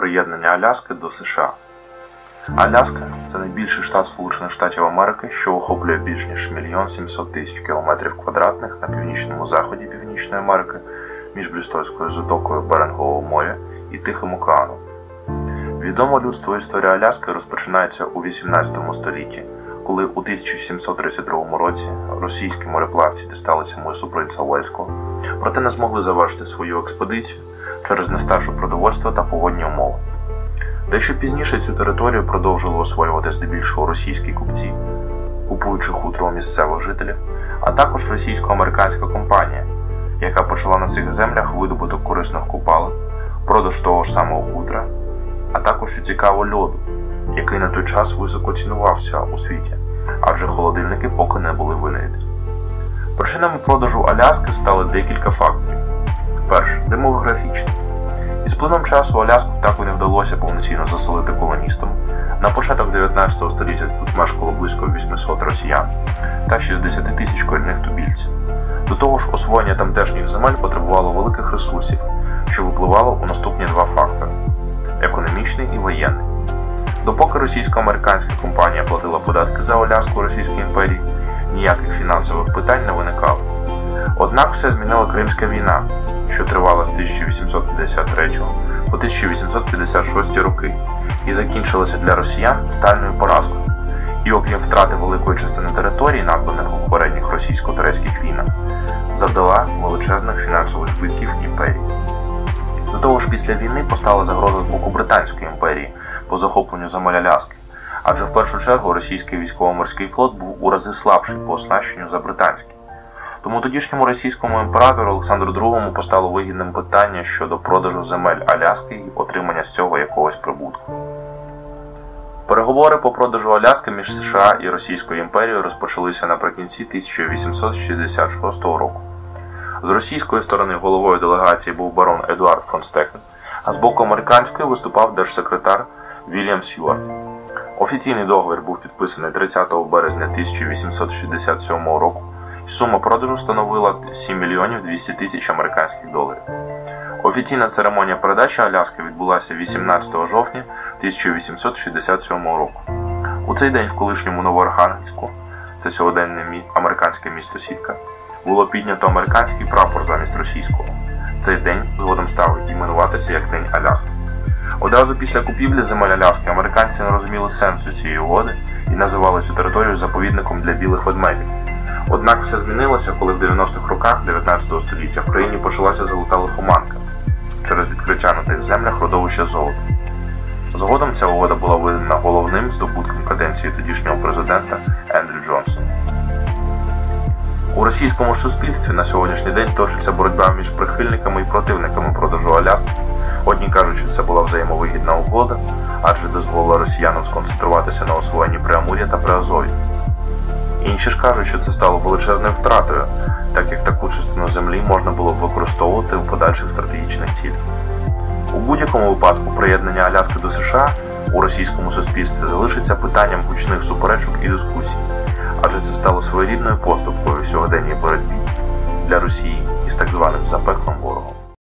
приєднання Аляски до США. Аляска – це найбільший штат Сполучених Штатів Америки, що охоплює більш ніж 1 700 000 км² на північному заході Північної Америки між Брістольською затокою Берингового моря і Тихим океаном. Відома людству історія Аляски розпочинається у 18 столітті, коли у 1732 році російські мореплавці дісталися мису Принца Уельського, проте не змогли завершити свою експедицію через нестачу продовольства та погодні умови. Дещо пізніше цю територію продовжили освоювати здебільшого російські купці, купуючи хутро у місцевих жителів, а також російсько-американська компанія, яка почала на цих землях видобуток корисних копалин, продаж того ж самого хутра, а також і цікаво льоду, який на той час високо цінувався у світі, адже холодильники поки не були винайдені. Причинами продажу Аляски стали декілька факторів. Перше – демографічний. Із плином часу Аляску так і не вдалося повноцінно заселити колоністам. На початок 19 століття тут мешкало близько 800 росіян та 60 000 корінних тубільців. До того ж, освоєння тамтешніх земель потребувало великих ресурсів, що випливало у наступні два фактори – економічний і воєнний. Допоки російсько-американська компанія платила податки за Аляску Російській імперії, ніяких фінансових питань не виникало. Однак все змінила Кримська війна, що тривала з 1853 по 1856 роки і закінчилася для росіян тотальною поразкою. І окрім втрати великої частини територій, надбаних у попередніх російсько-турецьких війнах, завдала величезних фінансових збитків імперії. До того ж, після війни постала загроза з боку Британської імперії по захопленню земель Аляски, адже в першу чергу російський військово-морський флот був у рази слабший по оснащенню за британський. Тому тодішньому російському імператору Олександру II постало вигідним питання щодо продажу земель Аляски і отримання з цього якогось прибутку. Переговори по продажу Аляски між США і Російською імперією розпочалися наприкінці 1866 року. З російської сторони головою делегації був барон Едуард фон Стекен, а з боку американської виступав держсекретар Вільям Сьюарт. Офіційний договір був підписаний 30 березня 1867 року, і сума продажу становила 7 200 000 американських доларів. Офіційна церемонія передачі Аляски відбулася 18 жовтня 1867 року. У цей день в колишньому Новоархангельську, це сьогоденне американське місто Сітка, було піднято американський прапор замість російського. Цей день згодом став іменуватися як День Аляски. Одразу після купівлі земель Аляски американці не розуміли сенсу цієї угоди і називали цю територію заповідником для білих ведмедів. Однак все змінилося, коли в 90-х роках 19 століття в країні почалася золота лихоманка через відкриття на тих землях родовища золота. Згодом ця угода була визнана головним здобутком каденції тодішнього президента Ендрю Джонсона. У російському суспільстві на сьогоднішній день точиться боротьба між прихильниками і противниками продажу Аляски. Одні кажуть, що це була взаємовигідна угода, адже дозволила росіянам сконцентруватися на освоєнні Преамур'я та Приазов'я. Інші ж кажуть, що це стало величезною втратою, так як таку частину землі можна було б використовувати у подальших стратегічних цілях. У будь-якому випадку приєднання Аляски до США у російському суспільстві залишиться питанням гучних суперечок і дискусій, адже це стало своєрідною поступкою в сьогоденній боротьбі для Росії із так званим запеклим ворогом.